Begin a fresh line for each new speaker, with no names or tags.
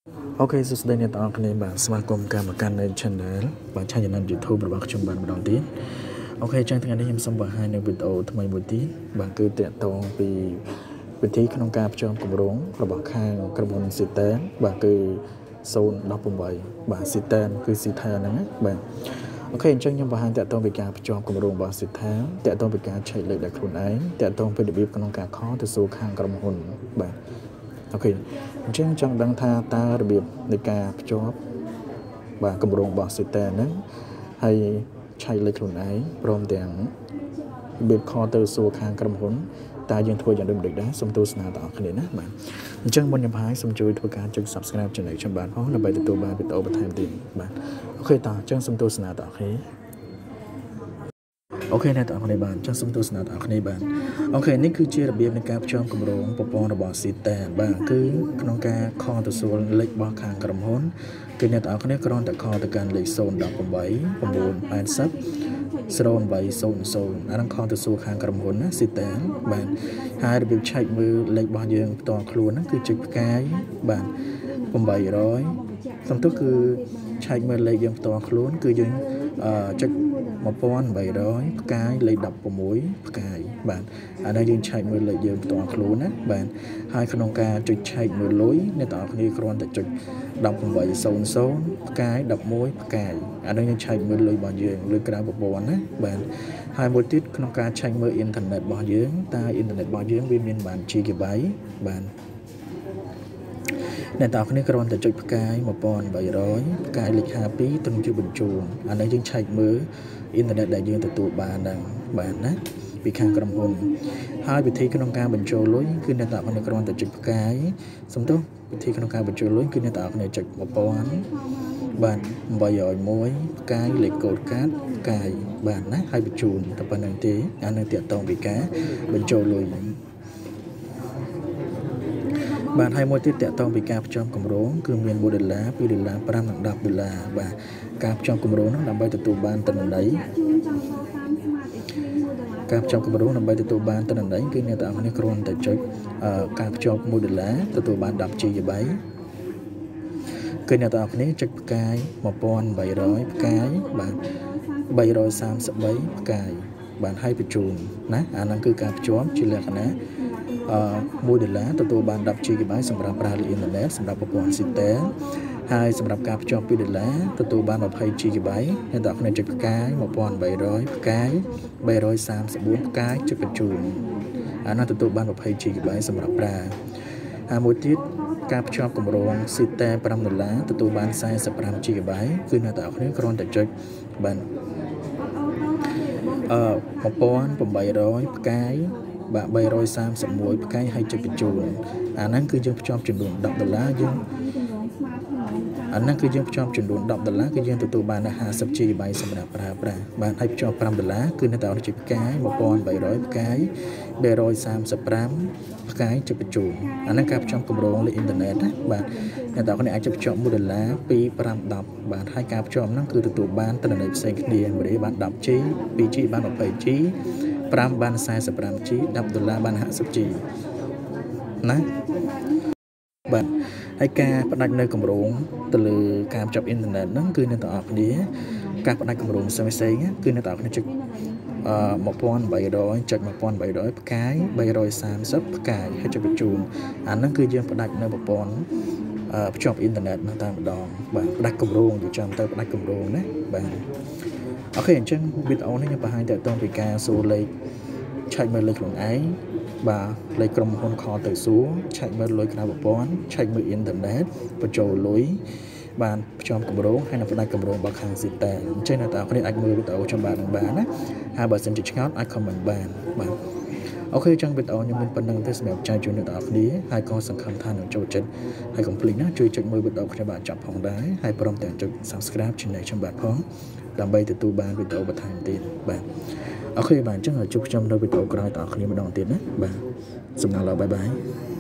Ok, so today net on kene ba semakom kamakanใน channel បាទ channel YouTube របស់ខ្ញុំបានម្ដងទៀតអូខេចឹងថ្ងៃនេះខ្ញុំសូមបង្ហាញនៅវីដេអូថ្មីមួយទៀតបាទគឺតាក់ទងពីវិធីក្នុងការភ្ជាប់គម្រោងរបស់ខាងក្រុមហ៊ុន Sitan បាទគឺ018បាទ Sitan គឺ Sitan ហ្នឹងណាបាទអូខេអញ្ចឹងខ្ញុំបង្ហាញតាក់ទងពីការភ្ជាប់គម្រោងរបស់ Sitan តាក់ទងពីការឆែកលេខដោយខ្លួនឯងតាក់ទងពីរបៀបក្នុងការខលទៅសួរខាងក្រុមហ៊ុនបាទអូខេអញ្ចឹងចង់ដឹងថាតើរបៀបនៃការភ្ជាប់បាទគម្រោងរបស់ Sitan ហ្នឹងហើយឆែកលេខខ្លួនឯងព្រមទាំងរបៀបខលទៅសួរខាងក្រុមហ៊ុនតើយើងធ្វើយ៉ាងដូចម្តេចដែរសូមទស្សនាទាំងអស់គ្នាណាបាទអញ្ចឹងមុនខ្ញុំហើយសូមជួយធ្វើការចុច Subscribe ចំណែកខ្ញុំបានផងដើម្បីទទួលបានវីដេអូបន្ថែមទៀតបាទអូខេតោះអញ្ចឹងសូមទស្សនាទាំងអស់គ្នាអូខេអ្នកទាំងអស់គ្នាបានចង់សូមទស្សនាទាំងអស់គ្នាបានអូខេនេះគឺជារបៀបនៃការភ្ជាប់គម្រោងប្រព័ន្ធរបស់ Sitan បាទគឺក្នុងការខលទៅសួរលេខរបស់ខាងក្រុមហ៊ុនគឺអ្នកទាំងអស់គ្នាគ្រាន់តែខលទៅកាន់លេខ018 980 0800អានឹងខលទៅសួរខាងក្រុមហ៊ុនណា Sitan បាទហើយរបៀបឆែកមើលលេខរបស់យើងផ្ទាល់ខ្លួនហ្នឹងគឺចុចផ្កាយបាទ800សំទោសគឺឆែកមើលលេខយើងផ្ទាល់ខ្លួនគឺយើងចុច1800ផ្កាយលេខ16ផ្កាយបាទអានេះយើងឆែកមើលលេខយើងផ្ទាល់ខ្លួនណាបាទហើយក្នុងការចុចឆែកមើលលុយអ្នកទាំងអស់គ្នាគ្រាន់តែចុច1800ផ្កាយ11ផ្កាយអានេះយើងឆែកមើលលុយរបស់យើងលើក្រៅប្រព័ន្ធណាបាទហើយមួយទៀតក្នុងការឆែកមើលអ៊ីនធឺណិតរបស់យើងតើអ៊ីនធឺណិតរបស់យើងវាមានបាន GB បាទអ្នកទាំងអស់គ្នាគ្រាន់តែចុចផ្កាយ1800ផ្កាយលេខ52ត្រឹមជាបញ្ជូនអានេះយើងឆែកមើលអ៊ីនធឺណិតដែលយើងទទួលបានហ្នឹងបាទណាពីខាងក្រុមហ៊ុនហើយវិធីក្នុងការបញ្ចូលលុយគឺអ្នកទាំងអស់គ្នាគ្រាន់តែចុចផ្កាយសំទោសវិធីក្នុងការបញ្ចូលលុយគឺអ្នកទាំងអស់គ្នាចុច1000បាទ801ផ្កាយលេខកូដកាតផ្កាយបាទណាហើយបញ្ជូនតែប៉ុណ្្នឹងទេអានឹងតាក់ទងពីការបញ្ចូលលុយបាទហើយមួយទៀតតាក់ទងពីការភ្ជាប់គម្រោងគឺមាន$1 $2 $5 និង$10បាទការភ្ជាប់គម្រោងនោះដើម្បីទទួលបានទិន្នន័យការភ្ជាប់គម្រោងដើម្បីទទួលបានទិន្នន័យគឺអ្នកទាំងអស់គ្នាគ្រាន់តែចុចការភ្ជាប់$1ទទួលបាន10 GB គឺអ្នកទាំងអស់គ្នាចុចផ្កាយ1800ផ្កាយបាទ333ផ្កាយបានហើយបញ្ជូនណាអាហ្នឹងគឺការភ្ជាប់ជាលក្ខណៈ$1ទទួលបាន10 GB សម្រាប់ប្រើលើអ៊ីនធឺណិតសម្រាប់ប្រព័ន្ធ Sitan ហើយសម្រាប់ការភ្ជាប់$2ទទួលបាន20 GB អ្នកទាំងអស់គ្នាចុចផ្កាយ1800ផ្កាយ334ផ្កាយចុចបញ្ជូនអានោះទទួលបាន20 GB សម្រាប់ប្រើហើយមួយទៀតការភ្ជាប់គម្រោង Sitan $5ទទួលបាន45 GB គឺអ្នកទាំងអស់គ្នាគ្រាន់តែចុចបាន1800ផ្កាយបាទ331ផ្កាយហើយចុចបញ្ជូនអាហ្នឹងគឺយើងភ្ជាប់ចំនួន$10យើងអាហ្នឹងគឺយើងភ្ជាប់ចំនួន$10គឺយើងទទួលបាន50 GB សម្រាប់ប្រើប្រាស់បាទហើយភ្ជាប់$5គឺនៅតែចុចផ្កាយ1800ផ្កាយ335ផ្កាយចុចបញ្ជូនអាហ្នឹងការភ្ជាប់គម្រោងលើអ៊ីនធឺណិតណាបាទអ្នកទាំងគ្នាអាចចុចភ្ជាប់$1 2 5 10បាទហើយការភ្ជាប់ហ្នឹងគឺទទួលបានទិន្នន័យផ្សេងគ្នា1បាន 10G 2G បាន 20G 5បាន 45G $10បាន 50G ណាបាទហើយការផ្ដាច់នៅគម្រោងទៅលើការភ្ជាប់អ៊ីនធឺណិតហ្នឹងគឺអ្នកទាំងអស់គ្នាការផ្ដាច់គម្រោងផ្សេងៗគឺអ្នកទាំងអស់គ្នាចុច1800ចុច1800ផ្កាយ330ផ្កាយហើយចុចបញ្ជូនអាហ្នឹងគឺយើងផ្ដាច់នៅប្រព័ន្ធភ្ជាប់អ៊ីនធឺណិតហ្នឹងតែម្ដងបាទផ្ដាច់គម្រោងនិយាយចំទៅផ្ដាច់គម្រោងណាបាទអូខេអញ្ចឹងវីដេអូនេះខ្ញុំបង្ហាញតាក់ទងពីការសួរលេខឆែកមើលលេខខ្លួនឯងបាទលេខក្រុមហ៊ុនខលទៅសួរឆែកមើលលុយក្រៅប្រព័ន្ធឆែកមើលអ៊ីនធឺណិតបញ្ចូលលុយបានភ្ជាប់គម្រោងហើយនឹងផ្ដាច់គម្រោងរបស់ខាង Sitan អញ្ចឹងអ្នកទាំងអស់គ្នាអាចមើលវីដេអូចាំបានណាហើយបើសិនជាឆ្ងល់អាច comment បានបាទអូខេអញ្ចឹងវីដេអូខ្ញុំមានប៉ុណ្្នឹងទេសម្រាប់ចែកជូនអ្នកទាំងអស់គ្នាហើយក៏សង្ឃឹមថានឹងចូលចិត្តហើយកុំភ្លេចណាជួយចុចមើលវីដេអូខ្ញុំបានចប់ផងដែរហើយព្រមទាំងចុច Subscribe ចំណែកខ្ញុំបាទផងដើម្បីទទួលបានវីដេអូបន្ថែមទៀតបាទអូខេបាទអញ្ចឹងជួបខ្ញុំនៅវីដេអូក្រោយតអ្នកគ្នាម្ដងទៀតណាបាទសំណាងល្អបាយបាយ